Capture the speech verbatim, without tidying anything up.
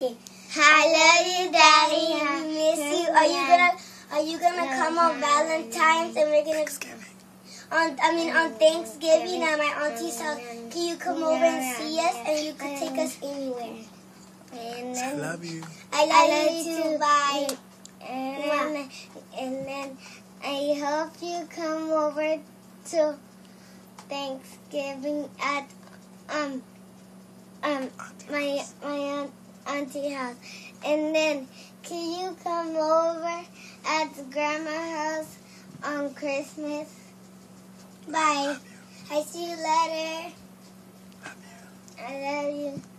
I love you, Daddy. I miss you. Are you gonna Are you gonna come on Valentine's and we're gonna on I mean on Thanksgiving at my auntie's house? Can you come over and see us and you can take us anywhere? And then, I love you. I love, I love you too. Bye. And then, and then I hope you come over to Thanksgiving at um um my my aunt, auntie house. And then can you come over at grandma's house on Christmas? Bye. I see you later. Love you. I love you.